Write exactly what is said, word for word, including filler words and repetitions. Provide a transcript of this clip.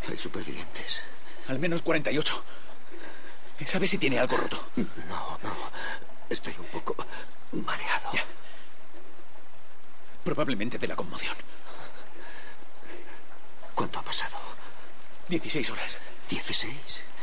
Hay supervivientes. Al menos cuarenta y ocho. ¿Sabes si tiene algo roto? No, no. Estoy un poco mareado. Ya. Probablemente de la conmoción. ¿Cuánto ha pasado? Dieciséis horas. ¿Dieciséis?